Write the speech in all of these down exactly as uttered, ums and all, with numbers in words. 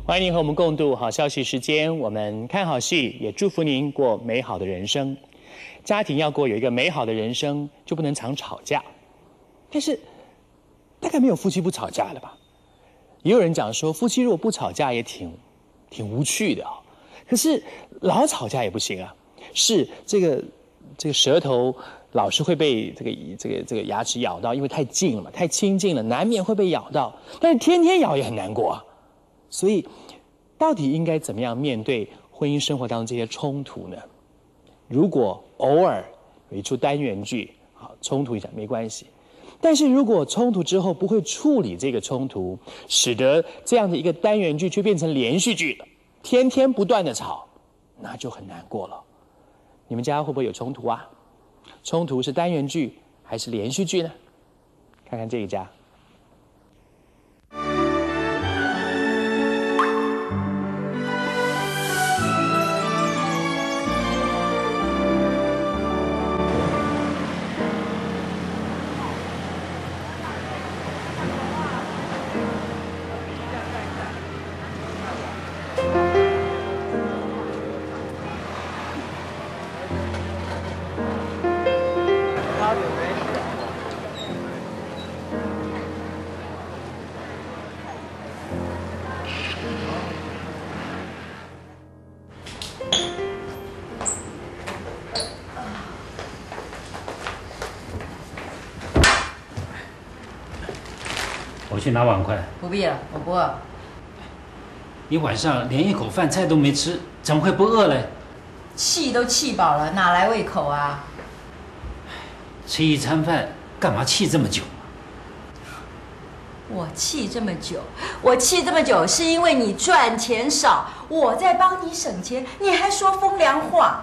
欢迎您和我们共度好消息时间，我们看好戏，也祝福您过美好的人生。家庭要过有一个美好的人生，就不能常吵架。但是，大概没有夫妻不吵架的吧？也有人讲说，夫妻如果不吵架也挺挺无趣的啊、哦。可是老吵架也不行啊，是这个这个舌头老是会被这个这个这个牙齿咬到，因为太近了嘛，太亲近了，难免会被咬到。但是天天咬也很难过啊。所以，到底应该怎么样面对婚姻生活当中这些冲突呢？如果偶尔有一出单元剧，好冲突一下没关系。但是如果冲突之后不会处理这个冲突，使得这样的一个单元剧却变成连续剧了，天天不断的吵，那就很难过了。你们家会不会有冲突啊？冲突是单元剧还是连续剧呢？看看这一家。 我去拿碗筷。 不必了，我不饿。 你晚上连一口饭菜都没吃，怎么会不饿嘞？ 气都气饱了，哪来胃口啊？ 吃一餐饭干嘛气这么久？ 我气这么久，我气这么久，是因为你赚钱少，我在帮你省钱，你还说风凉话。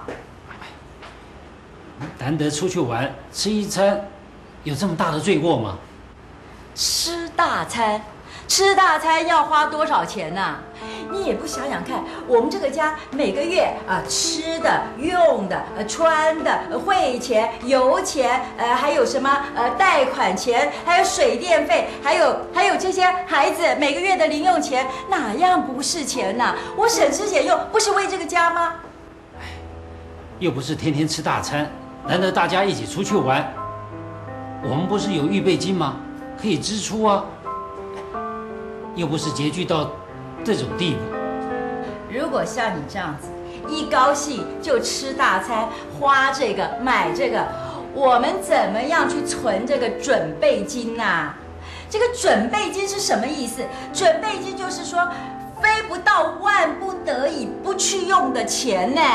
难得出去玩，吃一餐，有这么大的罪过吗？ 吃大餐，吃大餐要花多少钱呢、啊？你也不想想看，我们这个家每个月啊、呃，吃的、用的、呃、穿的、呃、汇钱、油钱，呃，还有什么呃贷款钱，还有水电费，还有还有这些孩子每个月的零用钱，哪样不是钱呢、啊？我省吃俭用，不是为这个家吗？ 哎，又不是天天吃大餐，难得大家一起出去玩，我们不是有预备金吗？可以支出啊，又不是拮据到这种地步。 如果像你这样子，一高兴就吃大餐，花这个买这个，我们怎么样去存这个准备金呐、啊？这个准备金是什么意思？准备金就是说，非不到万不得已不去用的钱呢。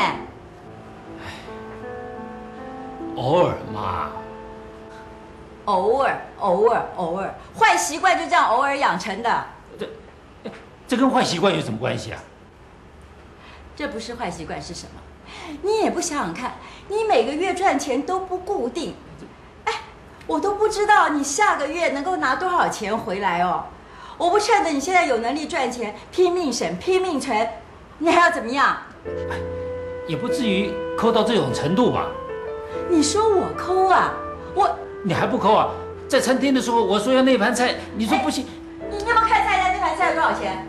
偶尔嘛。 偶尔，偶尔，偶尔，坏习惯就这样偶尔养成的。 这，这跟坏习惯有什么关系啊？ 这不是坏习惯是什么？你也不想想看，你每个月赚钱都不固定，哎，我都不知道你下个月能够拿多少钱回来哦。我不趁着你现在有能力赚钱，拼命省，拼命存，你还要怎么样？ 哎，也不至于抠到这种程度吧？ 你说我抠啊？我。 你还不抠啊？在餐厅的时候，我说要那盘菜，你说不行。 你有没有看菜单？那盘菜有多少钱？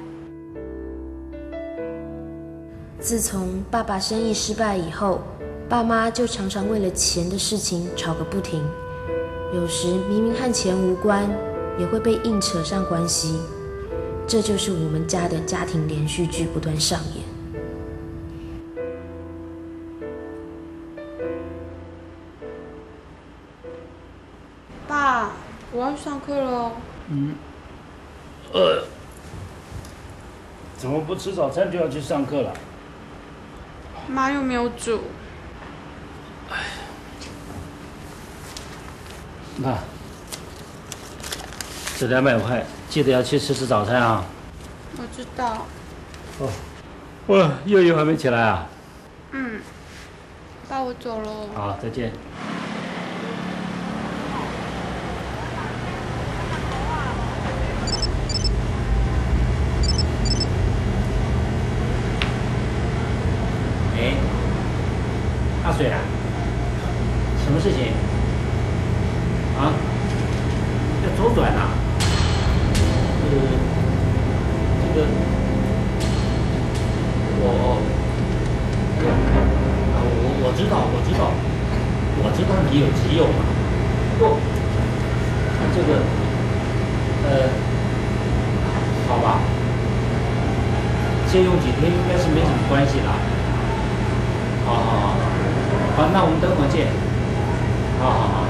自从爸爸生意失败以后，爸妈就常常为了钱的事情吵个不停。有时明明和钱无关，也会被硬扯上关系。这就是我们家的家庭连续剧不断上演。 爸，我要去上课了。 嗯，呃，怎么不吃早餐就要去上课了？ 妈又没有煮。 哎，那这两百块，记得要去吃吃早餐啊。 我知道。 哦，哇，悠悠还没起来啊？ 嗯，爸，我走了。 好，再见。大水啊？什么事情？啊？要左转啊？呃，这个你有急用嘛。不过这个，呃，好吧，借用几天应该是没什么关系啦。好好好，好，那我们等会儿见。好好好。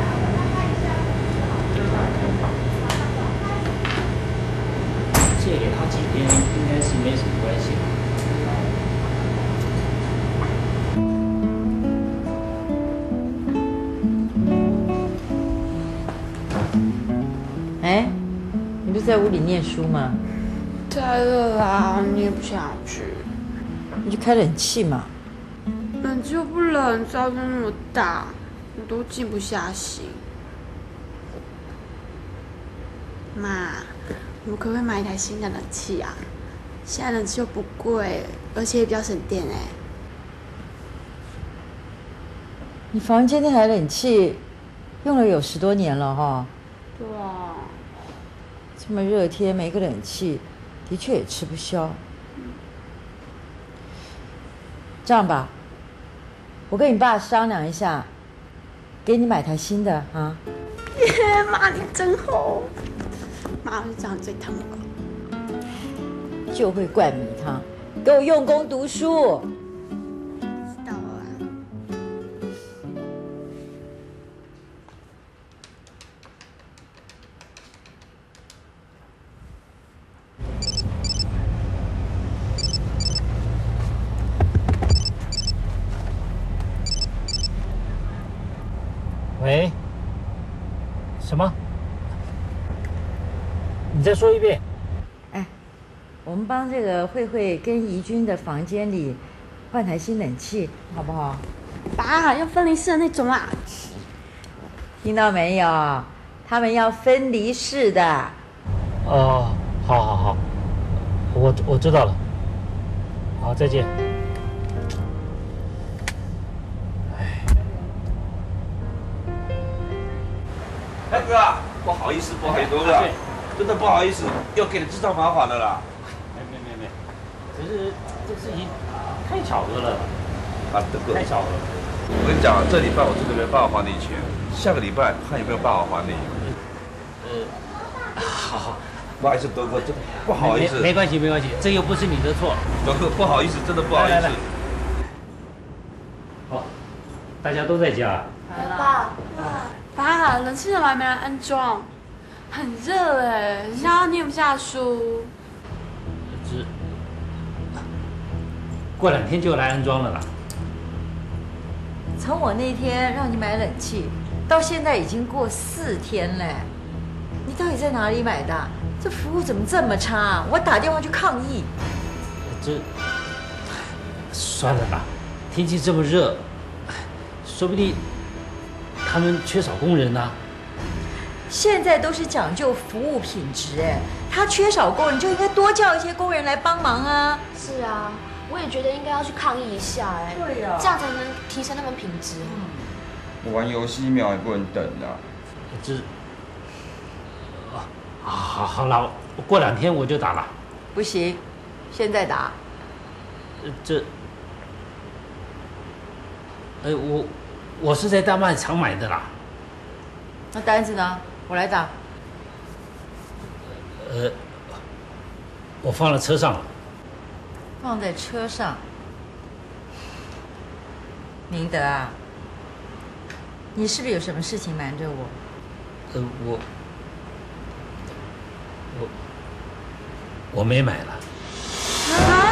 借给他几天应该是没什么关系。 哎，你不是在屋里念书吗？ 太热啦，你也不想去。 你就开冷气嘛。 冷气又不冷，噪声那么大，我都静不下心。妈，我们可不可以买一台新的冷气啊？现在冷气又不贵，而且也比较省电哎。 你房间那台冷气用了有十多年了哈。 对啊。 这么热天没个冷气，的确也吃不消。这样吧，我跟你爸商量一下，给你买台新的啊。 耶，妈你真好。妈，我就这样最疼了。 就会灌迷汤，给我用功读书。 知道了。 喂？什么？你再说一遍。 哎，我们帮这个慧慧跟怡君的房间里换台新冷气，好不好？ 爸，要分离式的那种啊。 听到没有？他们要分离式的。 哦，好好好，我我知道了。好，再见。 大哥啊，不好意思，不好意思，哥哥，真的不好意思，又给你制造麻烦了啦。 没没没没，只是这事情太巧合了。 啊，大哥， 太巧合了。 我跟你讲，这礼拜我真的没办法还你钱，下个礼拜看有没有办法还你。 呃，好好， 不好意思，德哥，真的不好意思。 没没关系，没关系，这又不是你的错。 德哥，不好意思，真的不好意思。 来来来好，大家都在家。 爸，爸，冷气怎么还没来安装？很热哎，很像要念不下书。 这过两天就来安装了啦。 从我那天让你买冷气，到现在已经过四天了，你到底在哪里买的？这服务怎么这么差？我打电话去抗议。 这算了吧，天气这么热，说不定他们缺少工人呢、啊。 现在都是讲究服务品质，哎，他缺少工人就应该多叫一些工人来帮忙啊。 是啊，我也觉得应该要去抗议一下，哎， 对呀、啊， 这样才能提升他们品质。 我玩游戏一秒也不能等啊。 这啊，好，好了，过两天我就打了。 不行，现在打。 呃，这，呃，我我是在大卖场买的啦。 那单子呢？我来打。 呃，我放了车上了。 放在车上。明德啊，你是不是有什么事情瞒着我？ 呃，我我我没买了。 啊？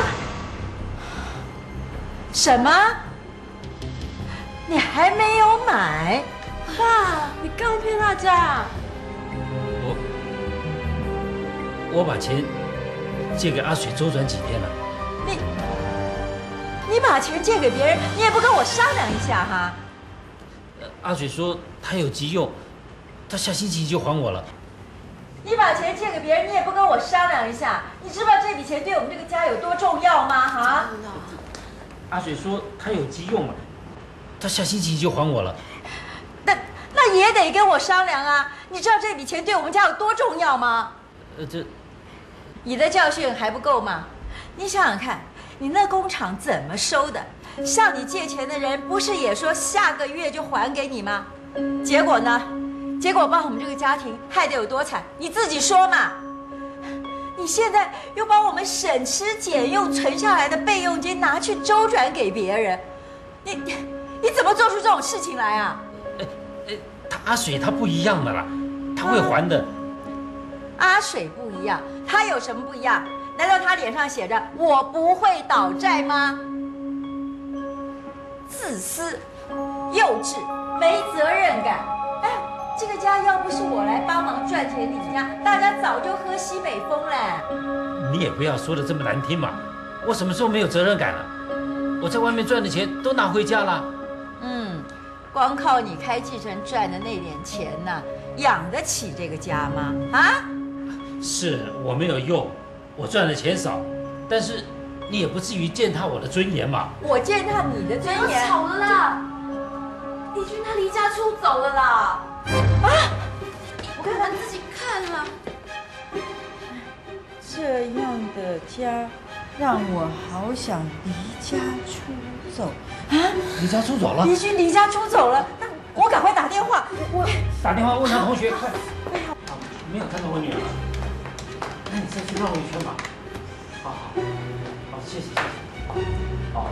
什么？你还没有买？ 爸，你干嘛骗大家？ 我我把钱借给阿水周转几天了。 你你把钱借给别人，你也不跟我商量一下哈？ 呃阿水说他有急用，他下星期就还我了。 你把钱借给别人，你也不跟我商量一下？你知不知道这笔钱对我们这个家有多重要吗？哈？ 阿水说他有急用了，他下星期就还我了。 那那也得跟我商量啊！你知道这笔钱对我们家有多重要吗？ 呃，这你的教训还不够吗？你想想看，你那工厂怎么收的？ 向你借钱的人不是也说下个月就还给你吗？结果呢？结果把我们这个家庭害得有多惨，你自己说嘛。你现在又把我们省吃俭用存下来的备用金拿去周转给别人，你你怎么做出这种事情来啊？ 哎哎，他阿水他不一样的啦，他会还的。 阿水不一样，他有什么不一样？难道他脸上写着我不会倒债吗？自私、幼稚、没责任感。哎，这个家要不是我来帮忙赚钱理家，大家早就喝西北风了。 你也不要说的这么难听嘛，我什么时候没有责任感了？我在外面赚的钱都拿回家了。 嗯，光靠你开继承赚的那点钱呢、啊，养得起这个家吗？啊？ 是我没有用，我赚的钱少，但是你也不至于践踏我的尊严嘛。 我践踏你的尊严？ 不要吵了啦！李军他离家出走了啦！ 啊！ 我看看自己看啦。 这样的家，让我好想离家出走啊！ 离家出走了？ 李军离家出走了，那我赶快打电话。我打电话问他同学，快！没有看到我女儿。那你再去绕一圈吧。好好，好，谢谢谢谢。好。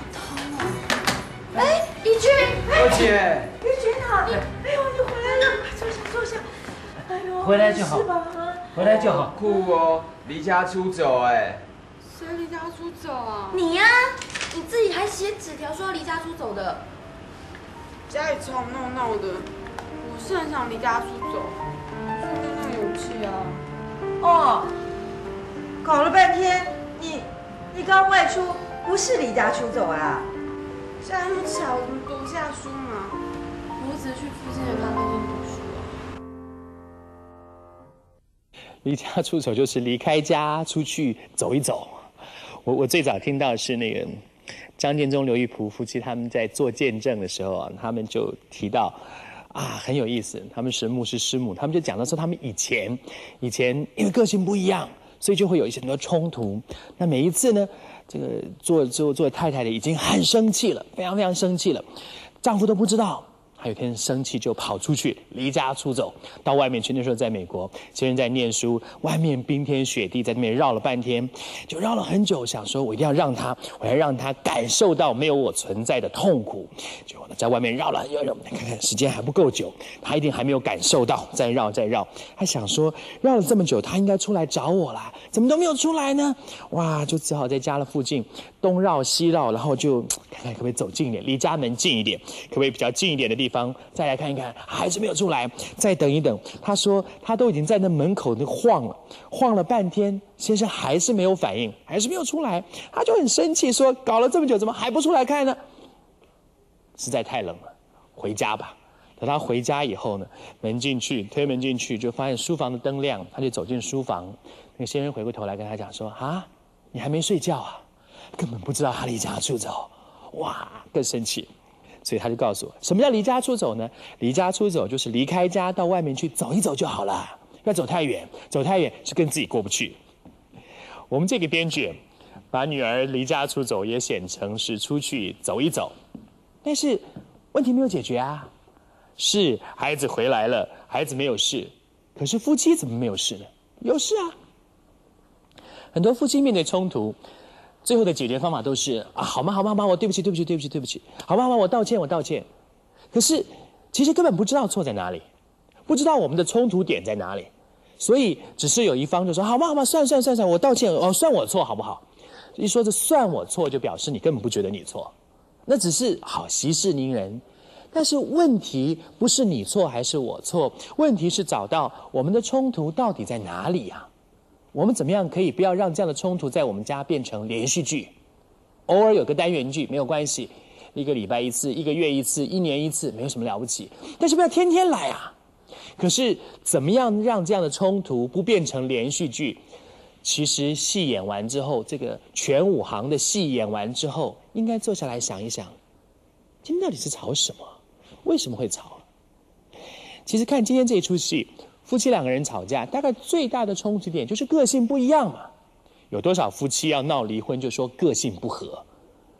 哎，李军， 二姐， 李军啊，哎呦，你回来了，快坐下坐下。哎呦， 回来就好是吧？ 回来就好。 酷哦，离家出走哎。 谁离家出走啊？ 你呀、啊，你自己还写纸条说要离家出走的。 家里吵闹闹的，我是很想离家出走，却没那勇气啊。 哦，搞了半天，你你刚外出不是离家出走啊？ 现在那么巧，怎么读不下书嘛？我只是去附近的咖啡店读书啊。 离家出走就是离开家出去走一走。我我最早听到是那个张建宗、刘玉璞夫妻他们在做见证的时候啊，他们就提到啊很有意思，他们是牧师师母，他们就讲到说他们以前以前因为个性不一样，所以就会有一些很多冲突。那每一次呢，这个做做做太太的已经很生气了，非常非常生气了，丈夫都不知道。他有天生气就跑出去，离家出走，到外面去。那时候在美国，先生在念书，外面冰天雪地，在那边绕了半天，就绕了很久，想说我一定要让他，我要让他感受到没有我存在的痛苦。结果呢，在外面绕了很久，看看时间还不够久，他一定还没有感受到，再绕再绕。他想说，绕了这么久，他应该出来找我啦，怎么都没有出来呢？哇，就只好在家的附近东绕西绕，然后就看看可不可以走近一点，离家门近一点，可不可以比较近一点的地方。再来看一看，还是没有出来，再等一等。他说他都已经在那门口那晃了，晃了半天，先生还是没有反应，还是没有出来，他就很生气，说搞了这么久，怎么还不出来看呢？实在太冷了，回家吧。等他回家以后呢，门进去，推门进去，就发现书房的灯亮，他就走进书房。那个先生回过头来跟他讲说：“啊，你还没睡觉啊？根本不知道他离家出走。”哇，更生气。所以他就告诉我，什么叫离家出走呢？离家出走就是离开家到外面去走一走就好了，不要走太远，走太远是跟自己过不去。我们这个编剧把女儿离家出走也写成是出去走一走，但是问题没有解决啊。是孩子回来了，孩子没有事，可是夫妻怎么没有事呢？有事啊。很多夫妻面对冲突，最后的解决方法都是啊，好吗？好吗？好吗？我对不起，对不起，对不起，对不起。好吗？好吗？我道歉，我道歉。可是，其实根本不知道错在哪里，不知道我们的冲突点在哪里，所以只是有一方就说好吗？好吗？算算算算，我道歉，哦，算我错，好不好？一说这算我错，就表示你根本不觉得你错，那只是好息事宁人。但是问题不是你错还是我错，问题是找到我们的冲突到底在哪里呀、啊？我们怎么样可以不要让这样的冲突在我们家变成连续剧？偶尔有个单元剧没有关系，一个礼拜一次，一个月一次，一年一次，没有什么了不起。但是不要天天来啊！可是怎么样让这样的冲突不变成连续剧？其实戏演完之后，这个全武行的戏演完之后，应该坐下来想一想，今天到底是吵什么？为什么会吵？其实看今天这一出戏，夫妻两个人吵架，大概最大的冲突点就是个性不一样嘛。有多少夫妻要闹离婚就说个性不合？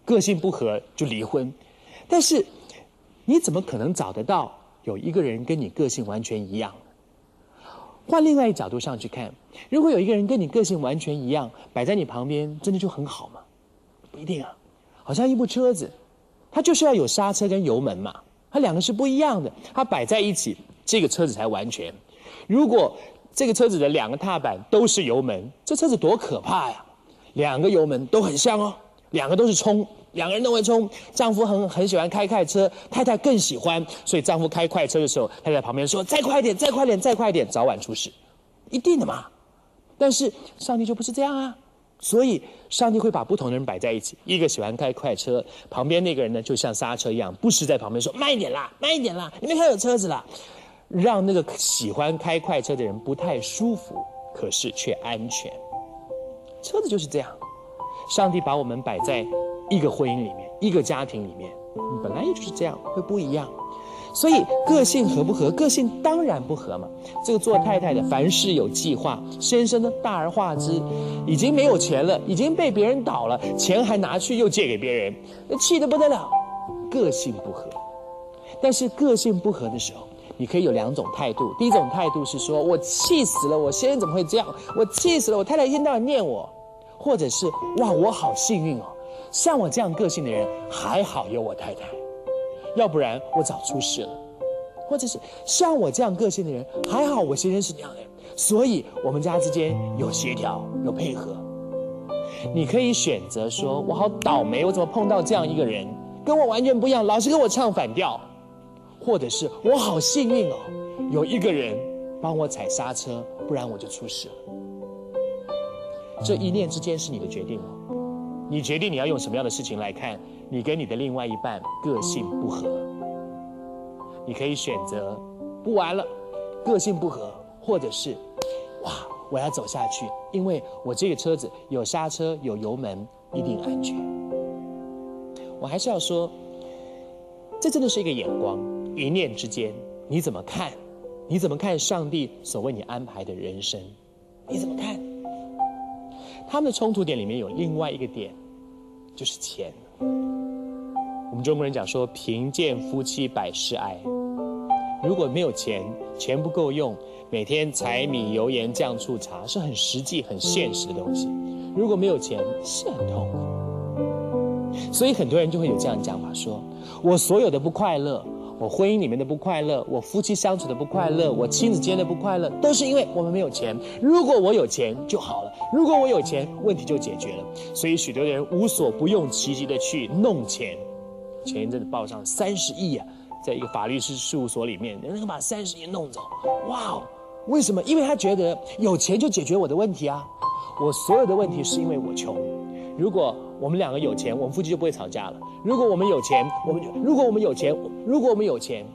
个性不合就离婚。但是你怎么可能找得到有一个人跟你个性完全一样呢？换另外一个角度上去看，如果有一个人跟你个性完全一样，摆在你旁边，真的就很好吗？不一定啊。好像一部车子，它就是要有刹车跟油门嘛，它两个是不一样的，它摆在一起，这个车子才完全。如果这个车子的两个踏板都是油门，这车子多可怕呀！两个油门都很像哦，两个都是冲，两个人都会冲。丈夫很很喜欢开快车，太太更喜欢，所以丈夫开快车的时候，太太在旁边说：“再快一点，再快一点，再快一点，早晚出事，一定的嘛。”但是上帝就不是这样啊，所以上帝会把不同的人摆在一起，一个喜欢开快车，旁边那个人呢就像刹车一样，不时在旁边说：“慢一点啦，慢一点啦，你没看有车子啦。”让那个喜欢开快车的人不太舒服，可是却安全。车子就是这样，上帝把我们摆在一个婚姻里面，一个家庭里面，本来也就是这样，会不一样。所以个性合不合？个性当然不合嘛。这个做太太的凡事有计划，先生呢大而化之，已经没有钱了，已经被别人倒了，钱还拿去又借给别人，气得不得了。个性不合，但是个性不合的时候，你可以有两种态度。第一种态度是说，我气死了，我先生怎么会这样？我气死了，我太太一天到晚念我。或者是哇，我好幸运哦，像我这样个性的人还好有我太太，要不然我早出事了。或者是像我这样个性的人还好我先生是那样的人，所以我们家之间有协调有配合。你可以选择说，我好倒霉，我怎么碰到这样一个人，跟我完全不一样，老是跟我唱反调。或者是我好幸运哦，有一个人帮我踩刹车，不然我就出事了。这一念之间是你的决定哦，你决定你要用什么样的事情来看你跟你的另外一半个性不合。你可以选择不玩了，个性不合，或者是哇，我要走下去，因为我这个车子有刹车有油门，一定安全。我还是要说，这真的是一个眼光，一念之间，你怎么看？你怎么看上帝所为你安排的人生？你怎么看？他们的冲突点里面有另外一个点，就是钱。我们中国人讲说，贫贱夫妻百事哀。如果没有钱，钱不够用，每天柴米油盐酱醋茶是很实际很现实的东西。如果没有钱，是很痛苦。所以很多人就会有这样的讲法说，我所有的不快乐，我婚姻里面的不快乐，我夫妻相处的不快乐，我亲子间的不快乐，都是因为我们没有钱。如果我有钱就好了，如果我有钱，问题就解决了。所以许多人无所不用其极的去弄钱。前一阵子报上三十亿啊，在一个法律师事务所里面，人家把三十亿弄走。哇，为什么？因为他觉得有钱就解决我的问题啊。我所有的问题是因为我穷。如果我们两个有钱，我们夫妻就不会吵架了。如果我们有钱，我们就如果我们有钱，如果我们有钱，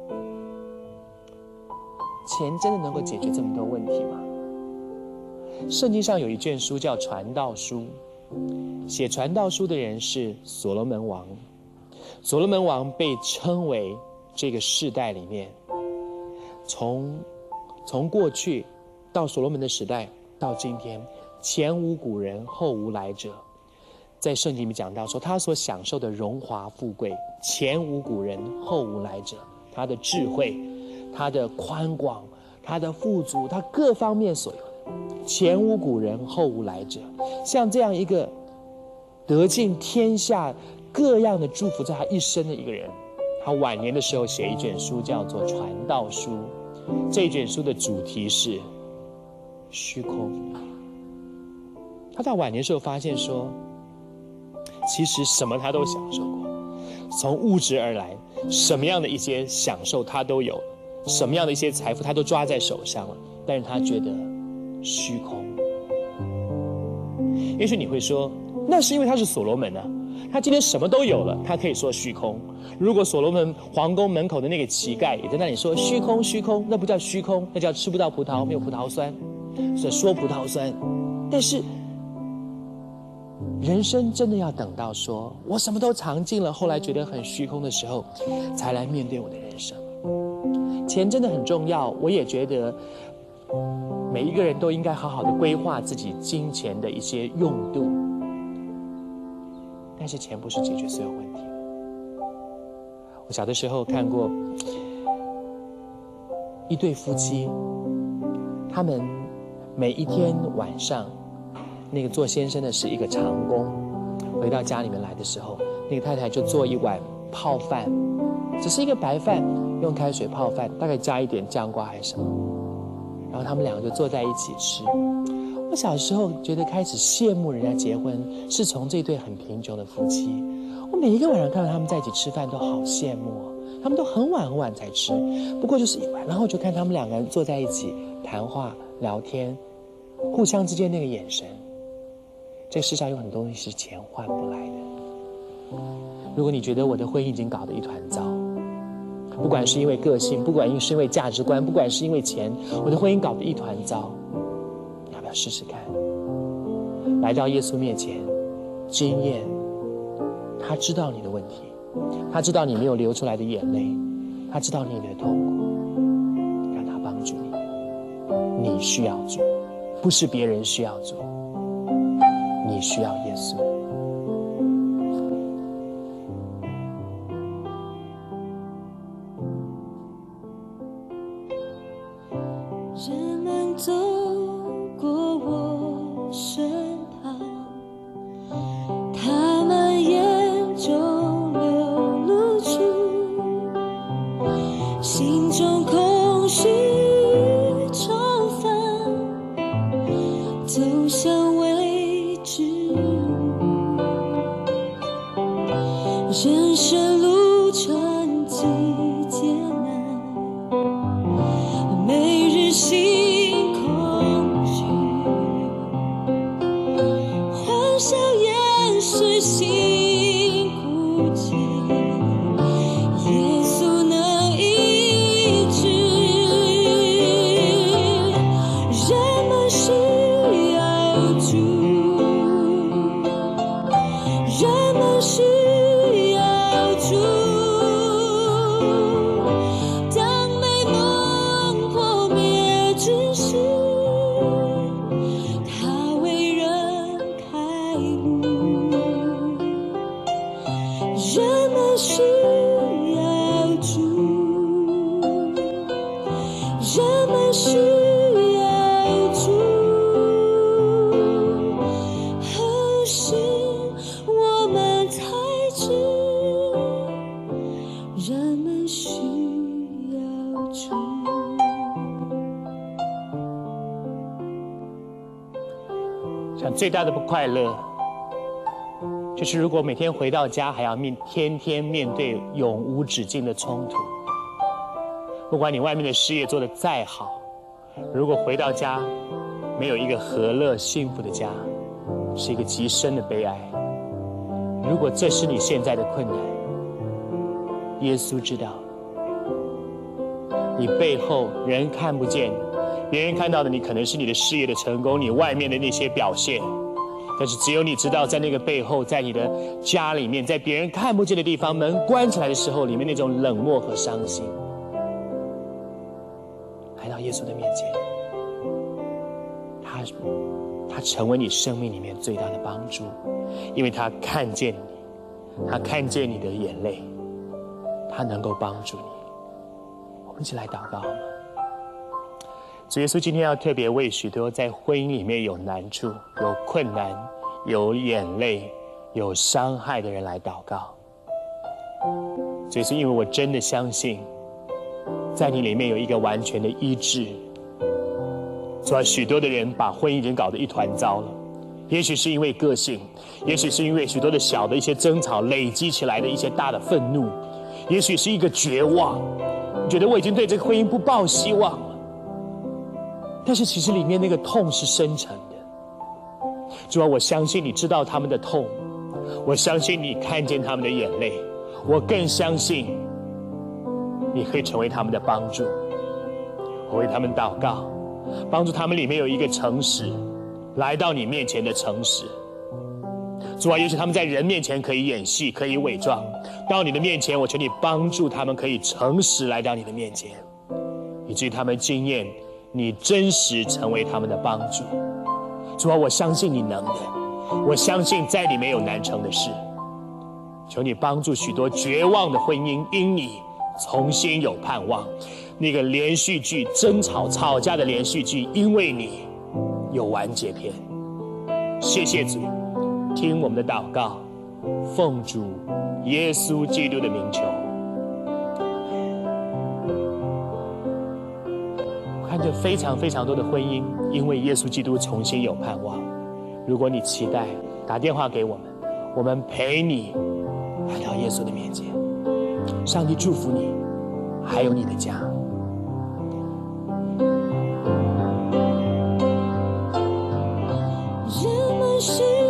钱真的能够解决这么多问题吗？圣经上有一卷书叫《传道书》，写《传道书》的人是所罗门王。所罗门王被称为这个世代里面，从从过去到所罗门的时代到今天，前无古人后无来者。在圣经里面讲到说，他所享受的荣华富贵，前无古人后无来者。他的智慧，他的宽广，他的富足，他各方面所有的，前无古人后无来者。像这样一个得尽天下各样的祝福在他一生的一个人，他晚年的时候写一卷书叫做《传道书》。这卷书的主题是虚空。他到晚年的时候发现说，其实什么他都享受过，从物质而来，什么样的一些享受他都有，什么样的一些财富他都抓在手上了，但是他觉得虚空。也许你会说，那是因为他是所罗门啊，他今天什么都有了，他可以说虚空。如果所罗门皇宫门口的那个乞丐也在那里说虚空虚空，那不叫虚空，那叫吃不到葡萄，没有葡萄酸，所以说葡萄酸。但是人生真的要等到说我什么都尝尽了，后来觉得很虚空的时候，才来面对我的人生。钱真的很重要，我也觉得每一个人都应该好好的规划自己金钱的一些用度。但但是钱不是解决所有问题。我小的时候看过一对夫妻，他们每一天晚上，那个做先生的是一个长工，回到家里面来的时候，那个太太就做一碗泡饭，只是一个白饭，用开水泡饭，大概加一点酱瓜还是什么，然后他们两个就坐在一起吃。我小时候觉得开始羡慕人家结婚是从这对很贫穷的夫妻，我每一个晚上看到他们在一起吃饭都好羡慕哦，他们都很晚很晚才吃，不过就是一碗，然后就看他们两个人坐在一起谈话聊天，互相之间那个眼神。这世上有很多东西是钱换不来的。如果你觉得我的婚姻已经搞得一团糟，不管是因为个性，不管是因为价值观，不管是因为钱，我的婚姻搞得一团糟，要不要试试看？来到耶稣面前，经验，他知道你的问题，他知道你没有流出来的眼泪，他知道你的痛苦，让他帮助你。你需要主，不是别人需要主，你需要耶稣。 人们走过我身旁，他们眼中流露出心中空虚重返，走向未知。人生路程极艰难，每日心空虚，欢笑掩饰心孤寂，耶稣能医治。人们需要主，人们需要主。当美梦破灭之时，他为人开路。人们需要主，人们需要主，何时我们才知人们需要主？ 想最大的不快乐，就是如果每天回到家还要面天天面对永无止境的冲突。不管你外面的事业做得再好，如果回到家没有一个和乐幸福的家，是一个极深的悲哀。如果这是你现在的困难，耶稣知道，你背后人看不见，别人看到的你可能是你的事业的成功，你外面的那些表现，但是只有你知道，在那个背后，在你的家里面，在别人看不见的地方，门关起来的时候，里面那种冷漠和伤心。来到耶稣的面前，他他成为你生命里面最大的帮助，因为他看见你，他看见你的眼泪，他能够帮助你。我们一起来祷告好吗？主耶稣今天要特别为许多在婚姻里面有难处、有困难、有眼泪、有伤害的人来祷告。主耶稣，因为我真的相信，在你里面有一个完全的医治。主啊，许多的人把婚姻已经搞得一团糟了，也许是因为个性，也许是因为许多的小的一些争吵累积起来的一些大的愤怒，也许是一个绝望，觉得我已经对这个婚姻不抱希望了。但是其实里面那个痛是深沉的。主啊，我相信你知道他们的痛，我相信你看见他们的眼泪，我更相信你可以成为他们的帮助。我为他们祷告，帮助他们里面有一个诚实，来到你面前的诚实。主啊，也许他们在人面前可以演戏，可以伪装，到你的面前，我求你帮助他们可以诚实来到你的面前，以至于他们经验你真实成为他们的帮助。主啊，我相信你能的，我相信在你没有难成的事。 求你帮助许多绝望的婚姻因你重新有盼望。那个连续剧争吵吵架的连续剧，因为你有完结篇。谢谢主，听我们的祷告，奉主耶稣基督的名求。我看见非常非常多的婚姻，因为耶稣基督重新有盼望。如果你期待，打电话给我们，我们陪你来到耶稣的面前。上帝祝福你，还有你的家。 人们是